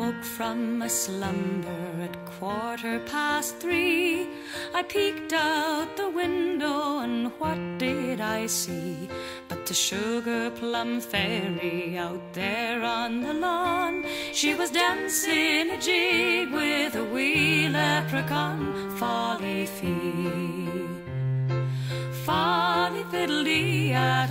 woke from a slumber at 3:15. I peeked out the window and what did I see but the Sugar Plum Fairy out there on the lawn. She was dancing a jig with a wee leprechaun, Folly Fee. Folly fiddle-dee at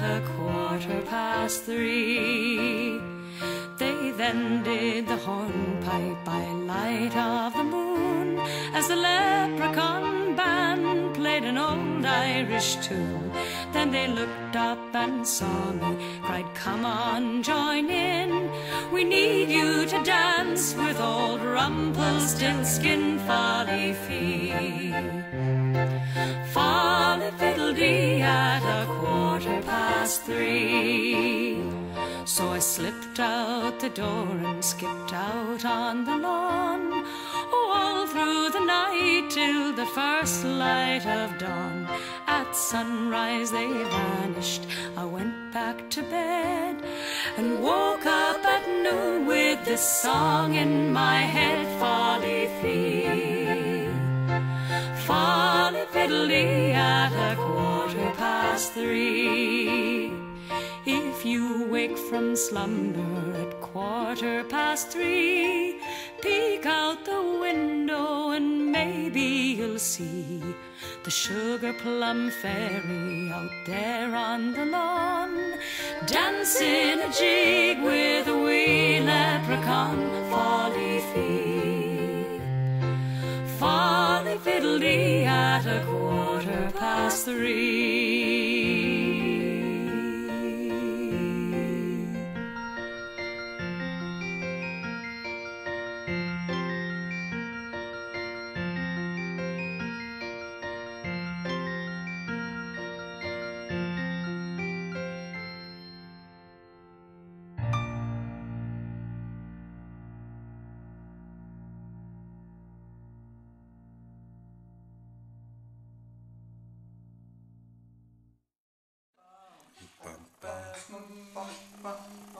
3:15. They then did the hornpipe by light of the moon, as the leprechaun band played an old Irish tune. Then they looked up and saw me, cried, "Come on, join in. We need you to dance with old Rumpelstiltskin, Folly Fee." Folly fiddle-dee at 3:15. So I slipped out the door and skipped out on the lawn, oh, all through the night till the first light of dawn. At sunrise they vanished. I went back to bed and woke up at noon with this song in my head, Folly Fee. Folly fiddle-dee at 3:15. If you wake from slumber at 3:15, peek out the window and maybe you'll see the Sugar Plum Fairy out there on the lawn, dancing a jig with a wee leprechaun, Folly Fee. Folly fiddle-dee at 3:15. Bum, bum, bum, bum, bum.